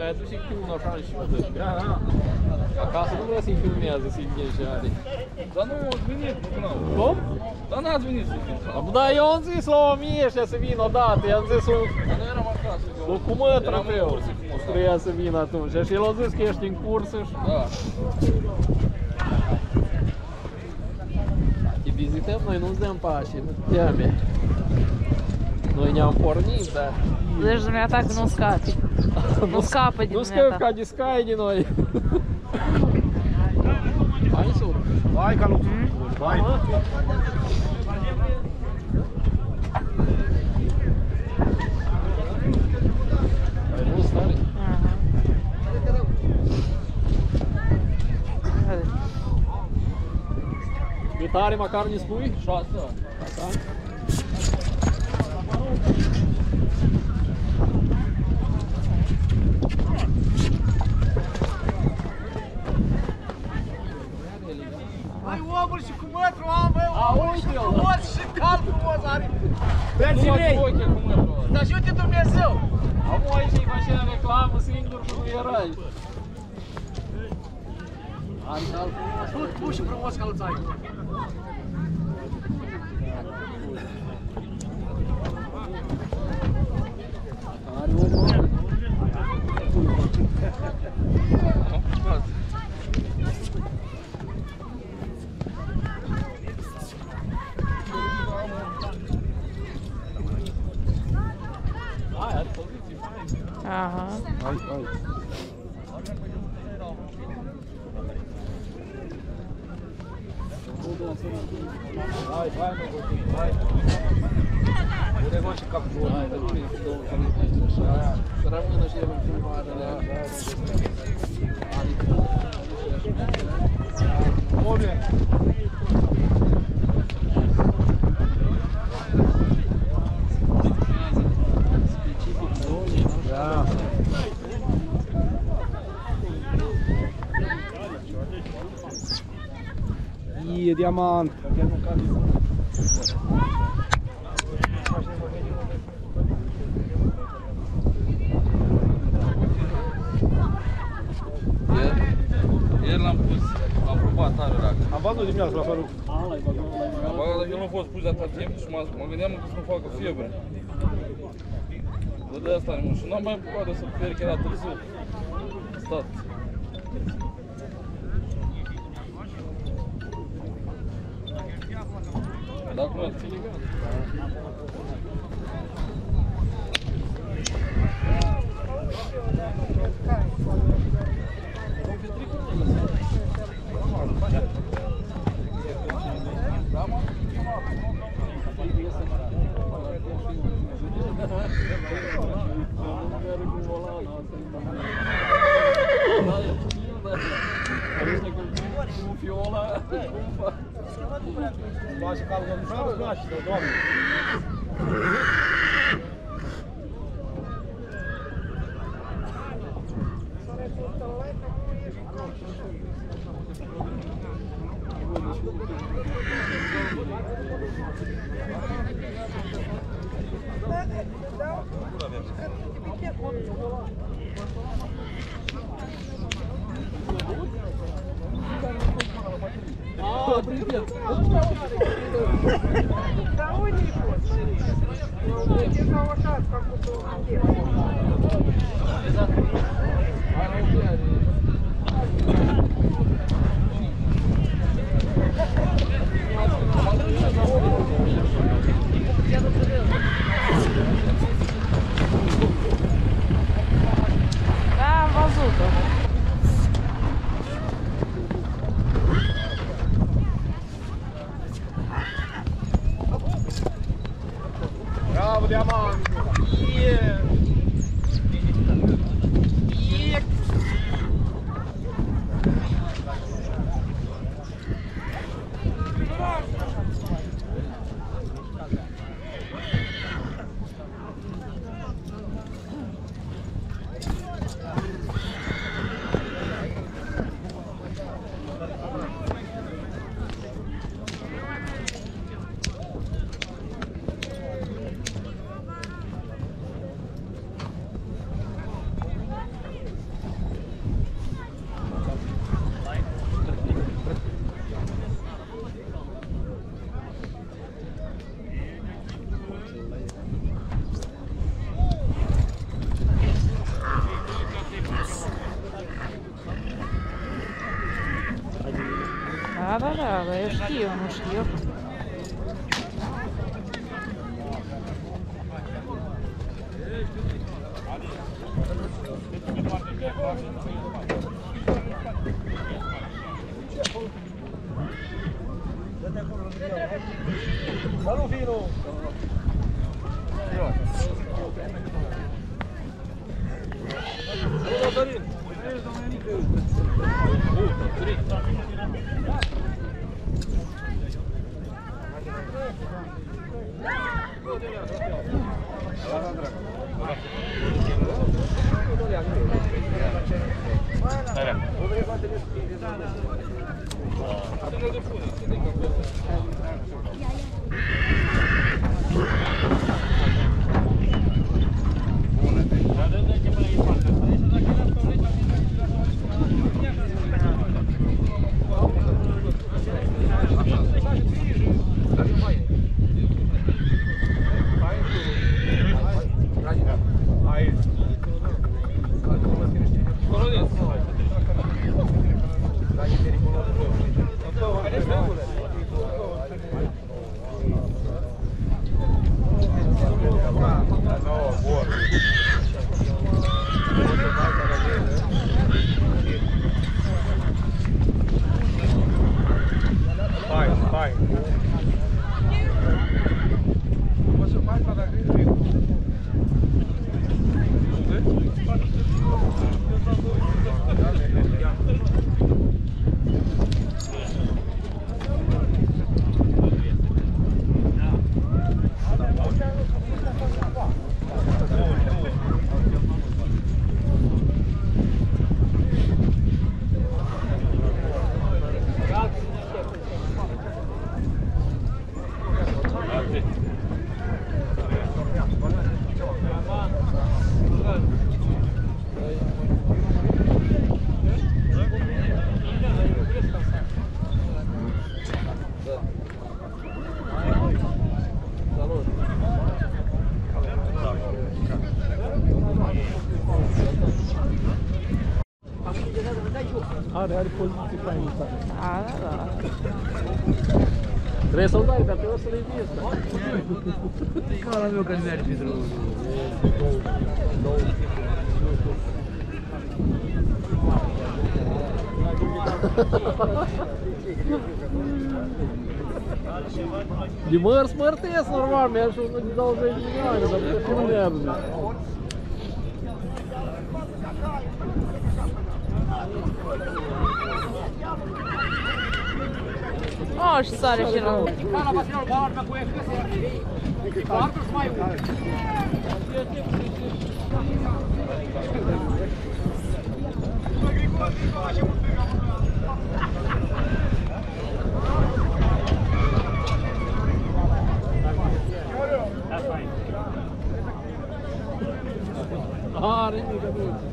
mai aduce și un așa și eu de acasă nu vrea să-i filmează, să-i vieșare. Dar nu ați venit până. Cum? Dar n-ați venit să fiți. Da, eu am zis la 1000 ăștia să vină odată, i-am zis Dar noi eram acasă. cu mătră pe eu. Trebuia să vină atunci și el a zis că ești în cursă și... Da. Te vizităm, noi nu-ți dăm pași, nu te teame. Noi ne-am pornit, dar... Deci dumneata că nu scapi. Nu scapă din Nu dumneata. scăpi ca discai din noi. Hai sus. Hai, Calu. Hai. Ai fost tare? Cât are măcar ne spui? 6 ani. Hai omul și cu mătru am, băi, uite și frumos și cald frumos are. Frații mei, Să ajute Dumnezeu. am aici îi facea reclamă singur că nu erai. Are cald frumos. Tu și frumos călți ai. Are omul. Aha. Hai, hai. Hai, hai, hai. Pune gol și capul. Hai, dă-l prins, două calități așa. Să rămână și el în filmarea. Bune. Specific zonei, nu? Da. E diamant. Ieri l-am pus, l-am probat tare racă. Am văzut dimineața la felul. Am băgat, dar el nu a fost pus de atâta timp și mă gândeam că să-mi facă febră. De asta nu și n-am mai apucat de să-l pierd, că era târziu. Stat. Dacă nu ați ține gata. Lași calul domnișoară, lași, doamne. А, привет! Домой не хочешь? Ну, я тебе лошадь как будто Da, am văzut-o. Bravo, diamant! Yeah! Yeah! Da, eu știu, nu știu. Salut, Vino! Salut, Dorin! Are poziții faine. Da. Trebuie să-l dai, dar trebuie să le vezi. Ca la meu când merge drumul. De măr smărtesc normal, mi-aș unul de 20 de milioane, dar pe nu merge. O, și sare și rău. Are, nimic.